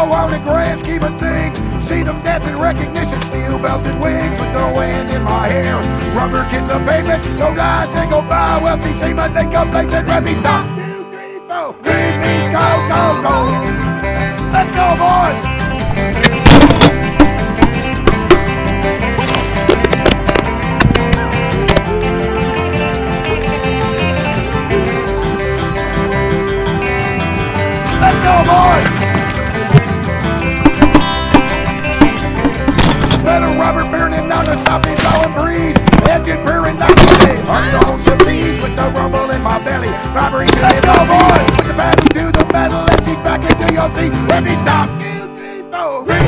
on the grand scheme of things. See them dancing recognition, steel belted wings with the wind in my hair. Rubber kiss the pavement, go guys and go by. Well, see seamen, they come place and let me stop. 2, 3, 4. Green means go, go, go. Let's go, boys. Let's go, boys. Smell of rubber burning on the softly blowing breeze. Engine purring like a day. Heart on some bees with the rumble in my belly. Vibration. Let's go, boys. With the pedal to the metal and she's back into your seat. Let me stop. 2, 3, 4.